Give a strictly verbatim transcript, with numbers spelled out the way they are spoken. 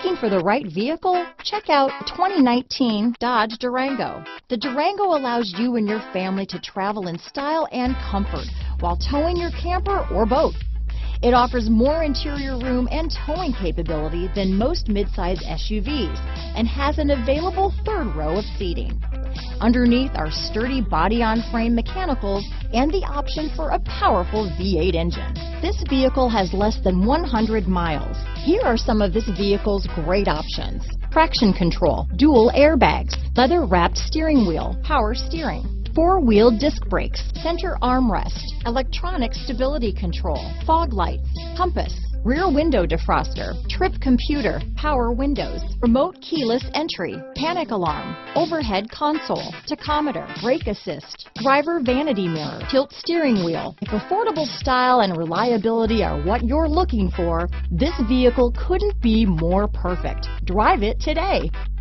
Looking for the right vehicle? Check out twenty nineteen Dodge Durango. The Durango allows you and your family to travel in style and comfort while towing your camper or boat. It offers more interior room and towing capability than most midsize S U Vs and has an available third row of seating. Underneath are sturdy body-on-frame mechanicals and the option for a powerful V eight engine. This vehicle has less than one hundred miles. Here are some of this vehicle's great options: traction control, dual airbags, leather-wrapped steering wheel, power steering, four-wheel disc brakes, center armrest, electronic stability control, fog lights, compass, rear window defroster, trip computer, power windows, remote keyless entry, panic alarm, overhead console, tachometer, brake assist, driver vanity mirror, tilt steering wheel. If affordable style and reliability are what you're looking for, this vehicle couldn't be more perfect. Drive it today.